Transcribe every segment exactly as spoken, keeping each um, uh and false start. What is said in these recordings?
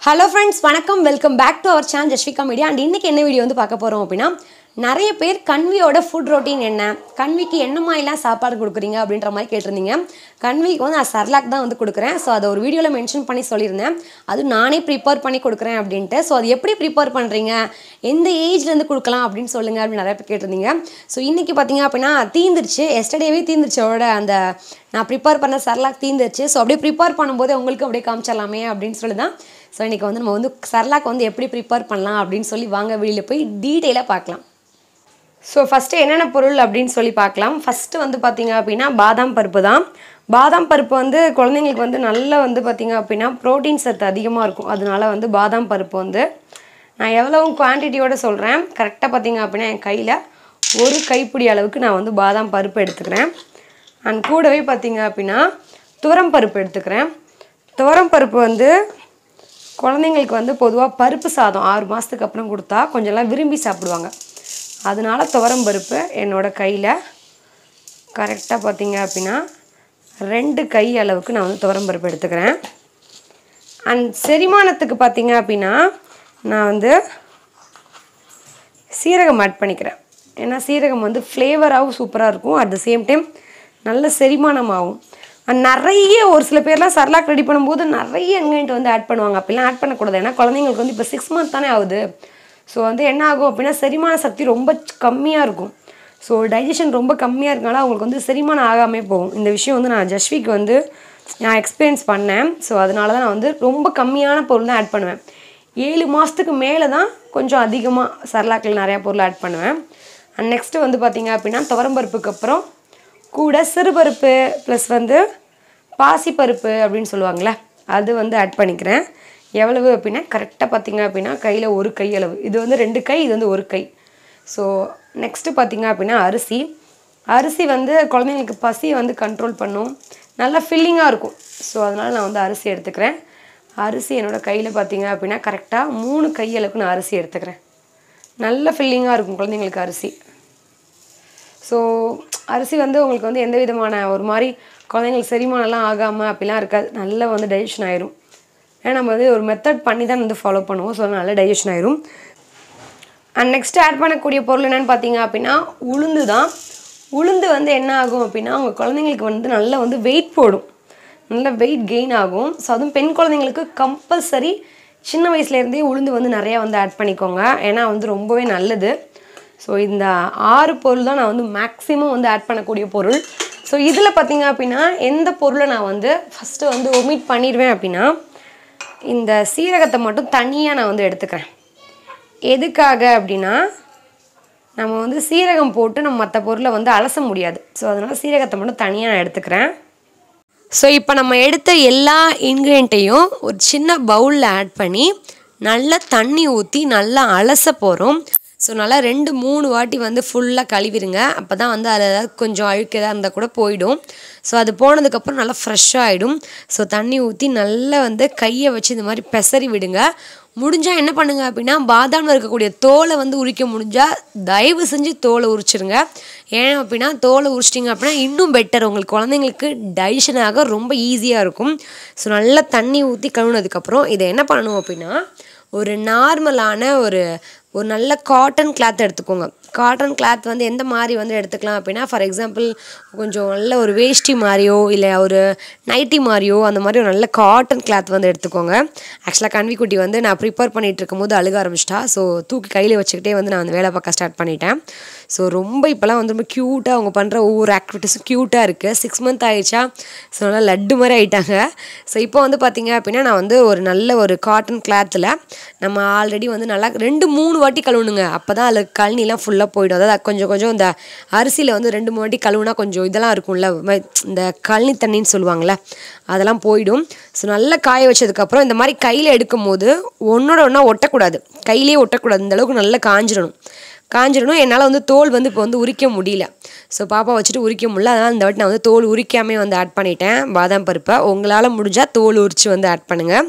Hello friends, வணக்கம் welcome back to our channel Jasvika media and இன்னைக்கு என்ன video வந்து பார்க்க போறோம் அப்படினா நிறைய பேர் கன்வியோட ஃபுட் ரொட்டீன் என்ன கன்விக்கு என்ன மாதிரிலாம் சாப்பாடு கொடுக்குறீங்க அப்படின்ற மாதிரி கேட்டிருந்தீங்க கன்விக்கு வந்து நான் Cerlac தான் வந்து கொடுக்குறேன் ஸோ அதை ஒரு வீடியோவில் மென்ஷன் பண்ணி சொல்லியிருந்தேன் அது நானே ப்ரிப்பேர் பண்ணி கொடுக்குறேன் அப்படின்ட்டு ஸோ அது எப்படி ப்ரிப்பேர் பண்ணுறீங்க எந்த ஏஜ்லேருந்து கொடுக்கலாம் அப்படின்னு சொல்லுங்கள் அப்படின்னு நிறைய பேர் கேட்டிருந்தீங்க ஸோ இன்றைக்கி பார்த்தீங்க அப்படின்னா தீந்துருச்சு எஸ்டர்டேவே தீந்துருச்சோட அந்த நான் ப்ரிப்பேர் பண்ண Cerlac தீந்துருச்சு ஸோ அப்படியே ப்ரிப்பேர் பண்ணும்போது உங்களுக்கு அப்படியே காமிச்சிடலாமே அப்படின்னு சொல்லி தான் ஸோ இன்றைக்கி வந்து நம்ம வந்து Cerlac வந்து எப்படி ப்ரிப்பேர் பண்ணலாம் அப்படின்னு சொல்லி வாங்க வெளியில் போய் டீட்டெயிலாக பார்க்கலாம் ஸோ ஃபஸ்ட்டு என்னென்ன பொருள் அப்படின்னு சொல்லி பார்க்கலாம் ஃபஸ்ட்டு வந்து பார்த்திங்க அப்படின்னா பாதாம் பருப்பு தான் பாதாம் பருப்பு வந்து குழந்தைங்களுக்கு வந்து நல்லா வந்து பார்த்திங்க அப்படின்னா ப்ரோட்டீன் சத்து அதிகமாக இருக்கும் அதனால வந்து பாதாம் பருப்பு வந்து நான் எவ்வளோ குவான்டிட்டியோடு சொல்கிறேன் கரெக்டாக பார்த்திங்க அப்படின்னா என் கையில் ஒரு கைப்பிடி அளவுக்கு நான் வந்து பாதாம் பருப்பு எடுத்துக்கிறேன் அண்ட் கூடவே பார்த்திங்க அப்படின்னா துவரம் பருப்பு எடுத்துக்கிறேன் துவரம் பருப்பு வந்து குழந்தைங்களுக்கு வந்து பொதுவாக பருப்பு சாதம் ஆறு மாதத்துக்கு அப்புறம் கொடுத்தா கொஞ்சம்லாம் விரும்பி சாப்பிடுவாங்க அதனால துவரம் பருப்பு என்னோடய கையில் கரெக்டாக பார்த்திங்க அப்படின்னா ரெண்டு கை அளவுக்கு நான் வந்து துவரம் பருப்பு எடுத்துக்கிறேன் அண்ட் செரிமானத்துக்கு பார்த்திங்க அப்படின்னா நான் வந்து சீரகம் ஆட் பண்ணிக்கிறேன் ஏன்னா சீரகம் வந்து ஃப்ளேவராகவும் சூப்பராக இருக்கும் அட் த சேம் டைம் நல்ல செரிமானமாகும் நிறைய ஒரு சில பேர்லாம் Cerlac ரெடி பண்ணும்போது நிறைய இன்க்ரீடியன்ட் வந்து ஆட் பண்ணுவாங்க அப்படிலாம் ஆட் பண்ணக்கூடாது ஏன்னா குழந்தைங்களுக்கு வந்து இப்போ சிக்ஸ் மந்த் தானே ஆகுது ஸோ வந்து என்ன ஆகும் அப்படின்னா செரிமான சக்தி ரொம்ப கம்மியாக இருக்கும் ஸோ டைஜஷன் ரொம்ப கம்மியாக இருக்கனால அவங்களுக்கு வந்து செரிமானம் ஆகாமே போகும் இந்த விஷயம் வந்து நான் ஜஸ்விக்கு வந்து நான் எக்ஸ்பீரியன்ஸ் பண்ணேன் ஸோ அதனால தான் நான் வந்து ரொம்ப கம்மியான பொருள் தான் ஆட் பண்ணுவேன் ஏழு மாதத்துக்கு மேலே தான் கொஞ்சம் அதிகமாக Cerlacல நிறையா பொருள் ஆட் பண்ணுவேன் அண்ட் நெக்ஸ்ட்டு வந்து பார்த்திங்க அப்படின்னா துவரம்பருப்புக்கு அப்புறம் கூட சிறுபருப்பு ப்ளஸ் வந்து பாசிப்பருப்பு அப்படின்னு சொல்லுவாங்களே அது வந்து ஆட் பண்ணிக்கிறேன் எவ்வளவு அப்படின்னா கரெக்டாக பார்த்திங்க அப்படின்னா கையில் ஒரு கை அளவு இது வந்து ரெண்டு கை இது வந்து ஒரு கை ஸோ நெக்ஸ்ட்டு பார்த்திங்க அப்படின்னா அரிசி அரிசி வந்து குழந்தைங்களுக்கு பசியை வந்து கண்ட்ரோல் பண்ணும் நல்லா ஃபில்லிங்காக இருக்கும் ஸோ அதனால் நான் வந்து அரிசி எடுத்துக்கிறேன் அரிசி என்னோடய கையில் பார்த்திங்க அப்படின்னா கரெக்டாக மூணு கை அளவுக்கு நான் அரிசி எடுத்துக்கிறேன் நல்ல ஃபில்லிங்காக இருக்கும் குழந்தைங்களுக்கு அரிசி ஸோ அரிசி வந்து உங்களுக்கு வந்து எந்த விதமான ஒரு மாதிரி குழந்தைங்களுக்கு செரிமானம்லாம் ஆகாமல் அப்படிலாம் இருக்காது நல்லா வந்து டைஜஷன் ஆயிரும் ஏன்னா நம்ம வந்து ஒரு மெத்தட் பண்ணி தான் வந்து ஃபாலோ பண்ணுவோம் ஸோ நல்லா டைஜஷன் ஆயிரும் அண்ட் நெக்ஸ்ட்டு ஆட் பண்ணக்கூடிய பொருள் என்னென்னு பார்த்தீங்க அப்படின்னா உளுந்து தான் உளுந்து வந்து என்ன ஆகும் அப்படின்னா அவங்க குழந்தைங்களுக்கு வந்து நல்லா வந்து வெயிட் போடும் நல்ல வெயிட் கெயின் ஆகும் ஸோ அதுவும் பெண் குழந்தைங்களுக்கு கம்பல்சரி சின்ன வயசுலேருந்தே உளுந்து வந்து நிறையா வந்து ஆட் பண்ணிக்கோங்க ஏன்னா வந்து ரொம்பவே நல்லது ஸோ இந்த ஆறு பொருள் தான் நான் வந்து மேக்ஸிமம் வந்து ஆட் பண்ணக்கூடிய பொருள் ஸோ இதில் பார்த்திங்க அப்படின்னா எந்த பொருளை நான் வந்து ஃபஸ்ட்டு வந்து ஒமிட் பண்ணிடுவேன் அப்படின்னா இந்த சீரகத்தை மட்டும் தனியாக நான் வந்து எடுத்துக்கிறேன் எதுக்காக அப்படின்னா நம்ம வந்து சீரகம் போட்டு நம்ம மற்ற பொருளை வந்து அலச முடியாது ஸோ அதனால் சீரகத்தை மட்டும் தனியாக நான் எடுத்துக்கிறேன் ஸோ இப்போ நம்ம எடுத்த எல்லா இன்க்ரீடியண்ட்டையும் ஒரு சின்ன பவுலில் ஆட் பண்ணி நல்லா தண்ணி ஊற்றி நல்லா அலச போகிறோம் ஸோ நல்லா ரெண்டு மூணு வாட்டி வந்து ஃபுல்லாக கழுவிடுங்க அப்போ தான் வந்து அதில் ஏதாவது கொஞ்சம் அழுக்கு எதாவது இருந்தால் கூட போயிடும் ஸோ அது போனதுக்கப்புறம் நல்லா ஃப்ரெஷ்ஷாக ஆகிடும் ஸோ தண்ணி ஊற்றி நல்லா வந்து கையை வச்சு இந்த மாதிரி பெசறி விடுங்க முடிஞ்சால் என்ன பண்ணுங்கள் அப்படின்னா பாதாமில் இருக்கக்கூடிய தோலை வந்து உரிக்க முடிஞ்சால் தயவு செஞ்சு தோலை உரிச்சிருங்க ஏன் அப்படின்னா தோலை உரிச்சிட்டிங்க அப்படின்னா இன்னும் பெட்டர் உங்களுக்கு குழந்தைங்களுக்கு டைஜஷன் ஆக ரொம்ப ஈஸியாக இருக்கும் ஸோ நல்லா தண்ணி ஊற்றி கழுவுனதுக்கப்புறம் இதை என்ன பண்ணணும் அப்படின்னா ஒரு நார்மலான ஒரு ஒரு நல்ல காட்டன் கிளாத் எடுத்துக்கோங்க காட்டன் கிளாத் வந்து எந்த மாதிரி வந்து எடுத்துக்கலாம் அப்படின்னா ஃபார் எக்ஸாம்பிள் கொஞ்சம் நல்ல ஒரு வேஷ்டி மாதிரியோ இல்லை ஒரு நைட்டி மாதிரியோ அந்த மாதிரி ஒரு நல்ல காட்டன் கிளாத் வந்து எடுத்துக்கோங்க ஆக்சுவலாக கன்விக்குட்டி வந்து நான் ப்ரிப்பேர் பண்ணிகிட்டு இருக்கும்போது அழுக ஆரம்பிச்சிட்டா ஸோ தூக்கி கையில் வச்சுக்கிட்டே வந்து நான் வந்து வேலை பார்க்க ஸ்டார்ட் பண்ணிட்டேன் ஸோ ரொம்ப இப்போலாம் வந்து ரொம்ப க்யூட்டாக அவங்க பண்ணுற ஒவ்வொரு ஆக்டிவிட்டீஸும் க்யூட்டாக இருக்குது சிக்ஸ் மந்த் ஆகிடுச்சா ஸோ நல்லா லட்டு மாதிரி ஆகிட்டாங்க ஸோ இப்போ வந்து பார்த்திங்க அப்படின்னா நான் வந்து ஒரு நல்ல ஒரு காட்டன் கிளாத்தில் நம்ம ஆல்ரெடி வந்து நல்லா ரெண்டு மூணு வாட்டி கழுவுணுங்க அப்போ தான் அதில் கழனிலாம் ஃபுல்லாக போய்டும் அதாவது கொஞ்சம் கொஞ்சம் இந்த அரிசியில் வந்து ரெண்டு மூணு வாட்டி கழுவுனா கொஞ்சம் இதெல்லாம் இருக்கும்ல இந்த கழனி தண்ணின்னு சொல்லுவாங்கள்ல அதெல்லாம் போயிடும் ஸோ நல்லா காய வச்சதுக்கப்புறம் இந்த மாதிரி கையில் எடுக்கும் போது ஒன்றோட ஒன்றா ஒட்டக்கூடாது கையிலே ஒட்டக்கூடாது இந்த அளவுக்கு நல்லா காஞ்சிடணும் காஞ்சிடணும் என்னால் வந்து தோல் வந்து இப்போ வந்து உரிக்க முடியல ஸோ பாப்பா வச்சுட்டு உரிக்க முடியல அதனால் இந்த வாட்டி நான் வந்து தோல் உரிக்காமே வந்து ஆட் பண்ணிட்டேன் பாதாம் பருப்பை உங்களால் முடிஞ்சால் தோல் உரித்து வந்து ஆட் பண்ணுங்கள்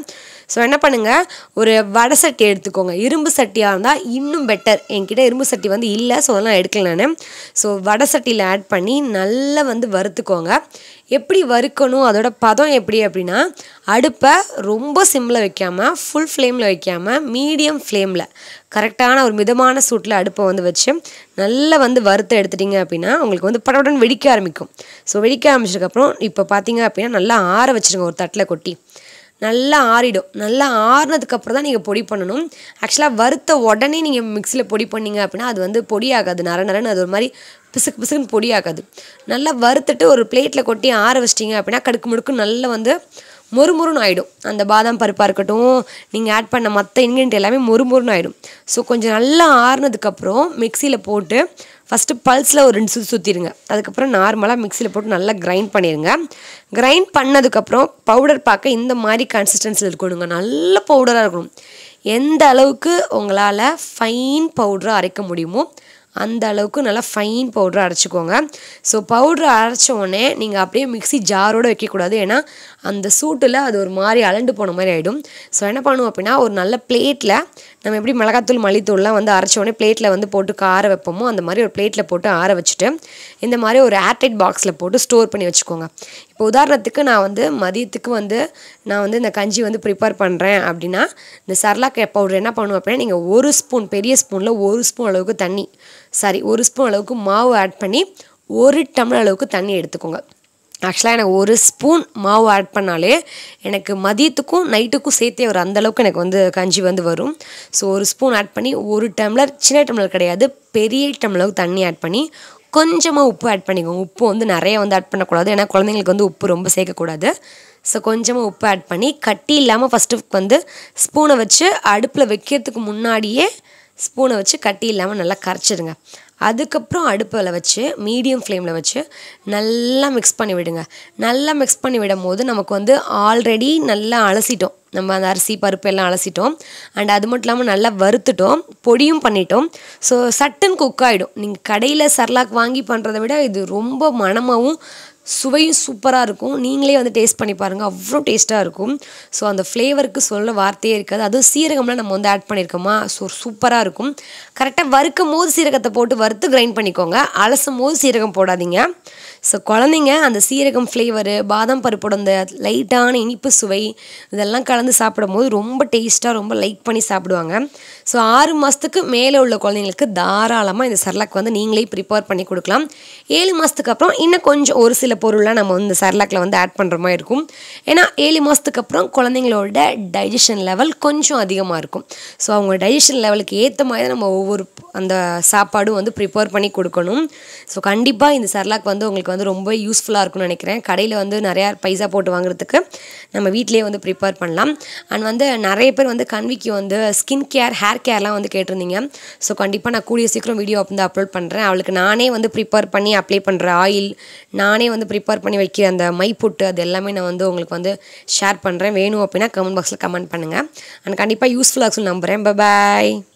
ஸோ என்ன பண்ணுங்கள், ஒரு வடை சட்டி எடுத்துக்கோங்க. இரும்பு சட்டியாக இருந்தால் இன்னும் பெட்டர். என்கிட்ட இரும்பு சட்டி வந்து இல்லை, ஸோ அதெல்லாம் எடுக்கல நான். ஸோ வடை சட்டியில் ஆட் பண்ணி நல்லா வந்து வறுத்துக்கோங்க. எப்படி வறுக்கணும், அதோட பதம் எப்படி அப்படின்னா, அடுப்பை ரொம்ப சிம்மில் வைக்காமல் ஃபுல் ஃப்ளேமில் வைக்காமல் மீடியம் ஃப்ளேமில் கரெக்டான ஒரு மிதமான சூட்டில் அடுப்பை வந்து வச்சு நல்லா வந்து வறுத்து எடுத்துட்டிங்க அப்படின்னா உங்களுக்கு வந்து படபடன்னு வெடிக்க ஆரம்பிக்கும். ஸோ வெடிக்க ஆரம்பிச்சதுக்கப்புறம் இப்போ பார்த்தீங்க அப்படின்னா நல்லா ஆற வச்சுருங்க ஒரு தட்டில் கொட்டி. நல்லா ஆறிடும். நல்லா ஆறினதுக்கப்புறம் தான் நீங்கள் பொடி பண்ணணும். ஆக்சுவலாக வறுத்த உடனே நீங்கள் மிக்சியில் பொடி பண்ணிங்க அப்படின்னா அது வந்து பொடி ஆகாது, நர நரன்னு அது ஒரு மாதிரி பிசுக்கு பிசுக்குன்னு பொடி ஆகாது. நல்லா வறுத்துட்டு ஒரு பிளேட்டில் கொட்டி ஆற வச்சிட்டிங்க அப்படின்னா கடுக்கு முடுக்கு நல்லா வந்து மொறுமொறுன்னு ஆகிடும். அந்த பாதாம் பருப்பாக இருக்கட்டும், நீங்கள் ஆட் பண்ண மற்ற இன்க்ரீடியன்ட் எல்லாமே மொறுமொறுன்னு ஆகிடும். ஸோ கொஞ்சம் நல்லா ஆறுனதுக்கப்புறம் மிக்சியில் போட்டு ஃபஸ்ட்டு பல்ஸில் ஒரு ரெண்டு சுற்றி சுற்றிடுங்க. அதுக்கப்புறம் நார்மலாக மிக்சியில் போட்டு நல்லா கிரைண்ட் பண்ணிடுங்க. கிரைண்ட் பண்ணதுக்கப்புறம் பவுடர் பார்க்க இந்த மாதிரி கன்சிஸ்டன்சியில் இருக்கணுங்க. நல்ல பவுடராக இருக்கணும். எந்த அளவுக்கு உங்களால் ஃபைன் பவுடராக அரைக்க முடியுமோ அந்த அளவுக்கு நல்லா ஃபைன் பவுடரை அரைச்சிக்கோங்க. ஸோ பவுட்ரு அரைச்ச உடனே நீங்கள் அப்படியே மிக்சி ஜாரோடு வைக்கக்கூடாது. ஏன்னா அந்த சூட்டில் அது ஒரு மாதிரி அலண்டு போன மாதிரி ஆகிடும். ஸோ என்ன பண்ணுவோம் அப்படின்னா, ஒரு நல்ல பிளேட்டில் நம்ம எப்படி மிளகாத்தூள் மல்லித்தூள்லாம் வந்து அரைச்ச உடனே பிளேட்டில் வந்து போட்டு ஆற வைப்போமோ அந்த மாதிரி ஒரு பிளேட்டில் போட்டு ஆற வச்சுட்டு இந்த மாதிரி ஒரு ஏர்டைட் பாக்ஸில் போட்டு ஸ்டோர் பண்ணி வச்சுக்கோங்க. இப்போ உதாரணத்துக்கு நான் வந்து மதியத்துக்கு வந்து நான் வந்து இந்த கஞ்சி வந்து ப்ரிப்பேர் பண்ணுறேன் அப்படின்னா, இந்த சர்லாக் பவுடர் என்ன பண்ணுவோம் அப்படின்னா, நீங்கள் ஒரு ஸ்பூன் பெரிய ஸ்பூனில் ஒரு ஸ்பூன் அளவுக்கு தண்ணி சாரி ஒரு ஸ்பூன் அளவுக்கு மாவு ஆட் பண்ணி ஒரு டம்ளர் அளவுக்கு தண்ணி எடுத்துக்கோங்க. ஆக்சுவலாக எனக்கு ஒரு ஸ்பூன் மாவு ஆட் பண்ணாலே எனக்கு மதியத்துக்கும் நைட்டுக்கும் சேர்த்தே வரும். அந்தளவுக்கு எனக்கு வந்து கஞ்சி வந்து வரும். ஸோ ஒரு ஸ்பூன் ஆட் பண்ணி ஒரு டம்ளர், சின்ன டம்ளர் கிடையாது பெரிய டம்ளருக்கு தண்ணி ஆட் பண்ணி கொஞ்சமாக உப்பு ஆட் பண்ணிக்கோங்க. உப்பு வந்து நிறைய வந்து ஆட் பண்ணக்கூடாது, ஏன்னா குழந்தைங்களுக்கு வந்து உப்பு ரொம்ப சேர்க்கக்கூடாது. ஸோ கொஞ்சமாக உப்பு ஆட் பண்ணி கட்டி இல்லாமல் ஃபஸ்ட்டு வந்து ஸ்பூனை வச்சு அடுப்பில் வைக்கிறதுக்கு முன்னாடியே ஸ்பூனை வச்சு கட்டி இல்லாமல் நல்லா கரைச்சிடுங்க. அதுக்கப்புறம் அடுப்பில் வச்சு மீடியம் ஃப்ளேமில் வச்சு நல்லா மிக்ஸ் பண்ணி விடுங்க. நல்லா மிக்ஸ் பண்ணி விடும் போது நமக்கு வந்து ஆல்ரெடி நல்லா அலசிட்டோம், நம்ம அந்த அரிசி பருப்பு எல்லாம் அலசிட்டோம். அண்ட் அது மட்டும் இல்லாமல் நல்லா வறுத்துட்டோம், பொடியும் பண்ணிட்டோம். ஸோ சட்டுன்னு குக் ஆகிடும். நீங்கள் கடையில் சர்லாக் வாங்கி பண்ணுறதை விட இது ரொம்ப மணமாகவும் சுவையும் சூப்பராக இருக்கும். நீங்களே வந்து டேஸ்ட் பண்ணி பாருங்கள், அவ்வளோ டேஸ்ட்டாக இருக்கும். ஸோ அந்த ஃப்ளேவருக்கு சொல்ல வார்த்தையே இருக்காது. அதுவும் சீரகம்லாம் நம்ம வந்து ஆட் பண்ணியிருக்கோமா, ஸோ சூப்பராக இருக்கும். கரெக்டாக வறுக்கும் போது சீரகத்தை போட்டு வறுத்து கிரைண்ட் பண்ணிக்கோங்க, அலசும் போது சீரகம் போடாதீங்க. ஸோ குழந்தைங்க அந்த சீரகம் ஃப்ளேவரு, பாதாம் பருப்போட அந்த லைட்டான இனிப்பு சுவை இதெல்லாம் கலந்து சாப்பிடும் போது ரொம்ப டேஸ்ட்டாக ரொம்ப லைக் பண்ணி சாப்பிடுவாங்க. ஸோ ஆறு மாதத்துக்கு மேலே உள்ள குழந்தைங்களுக்கு தாராளமாக இந்த சர்லாக் வந்து நீங்களே ப்ரிப்பேர் பண்ணி கொடுக்கலாம். ஏழு மாதத்துக்கு அப்புறம் இன்னும் கொஞ்சம் ஒரு சில பொருள்லாம் நம்ம வந்து சர்லாக்கில் வந்து ஆட் பண்ணுற மாதிரி இருக்கும். ஏன்னா ஏழு மாதத்துக்கு அப்புறம் குழந்தைங்களோட டைஜஷன் லெவல் கொஞ்சம் அதிகமாக இருக்கும். ஸோ அவங்க டைஜஷன் லெவலுக்கு ஏற்ற மாதிரி நம்ம ஒவ்வொரு அந்த சாப்பாடும் வந்து ப்ரிப்பேர் பண்ணி கொடுக்கணும். ஸோ கண்டிப்பாக இந்த சர்லாக் வந்து உங்களுக்கு வந்து ரொம்ப யூஸ்ஃபுல்லாக இருக்கும்னு நினைக்கிறேன். கடையில் வந்து நிறையா பைசா போட்டு வாங்குறதுக்கு நம்ம வீட்டிலேயே வந்து ப்ரிப்பேர் பண்ணலாம். அண்ட் வந்து நிறைய பேர் வந்து கன்விக்கு வந்து ஸ்கின் கேர், ஹேர் கேர்லாம் வந்து கேட்டிருந்தீங்க. ஸோ கண்டிப்பாக நான் கூடிய சீக்கிரம் வீடியோ வந்து அப்லோட் பண்ணுறேன். அவளுக்கு நானே வந்து ப்ரிப்பேர் பண்ணி அப்ளை பண்ணுற ஆயில், நானே வந்து ப்ரிப்பேர் பண்ணி வைக்கிற அந்த மை புட்டு, அது எல்லாமே நான் வந்து உங்களுக்கு வந்து ஷேர் பண்ணுறேன். வேணும் அப்படின்னா கமெண்ட் பாக்ஸில் கமெண்ட் பண்ணுங்கள். அண்ட் கண்டிப்பாக யூஸ்ஃபுல்லாக இருக்குன்னு நம்புகிறேன். பாய்.